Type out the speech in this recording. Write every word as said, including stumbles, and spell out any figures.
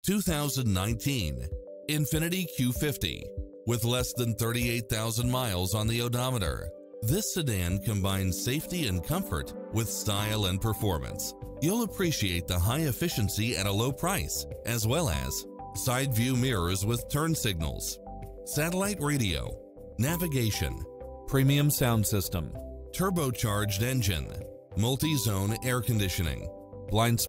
two thousand nineteen INFINITI Q fifty. With less than thirty-eight thousand miles on the odometer, this sedan combines safety and comfort with style and performance. You'll appreciate the high efficiency at a low price, as well as side view mirrors with turn signals, satellite radio, navigation, premium sound system, turbocharged engine, multi-zone air conditioning, blind